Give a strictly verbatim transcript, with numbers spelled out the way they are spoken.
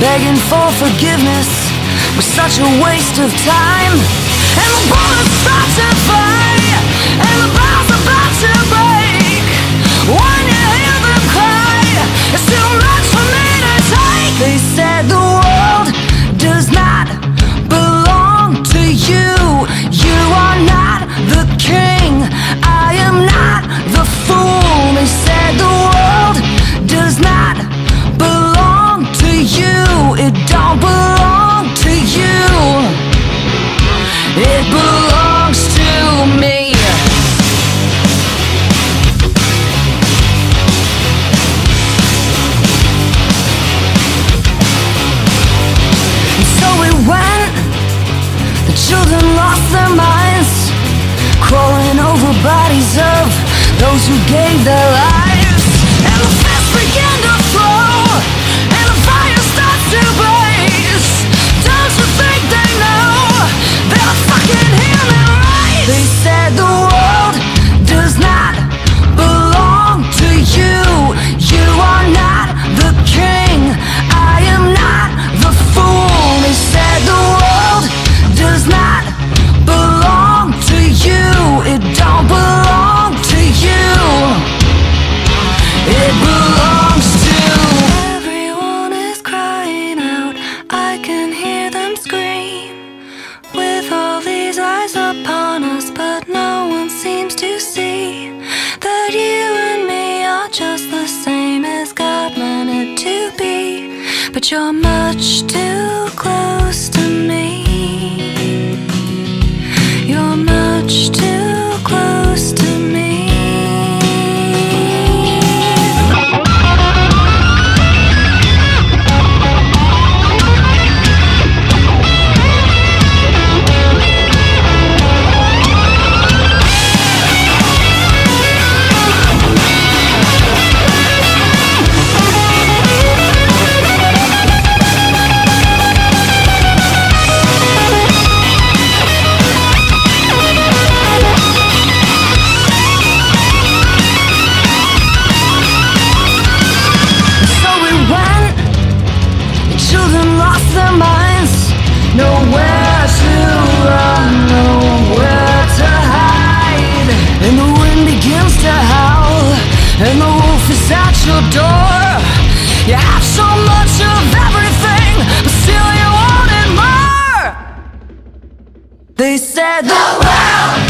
begging for forgiveness was such a waste of time. And the bullets start to fly, and the bars about to break. When you hear them cry, it's too much for me to take. They said the world does not belong to you. You are not the king, I am not the fool. They said the world does not belong to you. It don't belong to you. It belongs to me. And so it went. The children lost their minds, crawling over bodies of those who gave their lives. And the fists began to flow, and the fire starts to blaze. Don't you think they know they're fucking human race? They said the world does not belong to you. You are not the king, I am not the fool. They said the world does not belong to you. It don't belong to you. It belongs to everyone is crying out. I can hear them scream. With all these eyes upon us, but no one seems to see that you and me are just the same as God meant it to be. But you're much too close to me. You're much too close to me. Nowhere to run, nowhere to hide. And the wind begins to howl, and the wolf is at your door. You have so much of everything, but still you wanted more. They said the world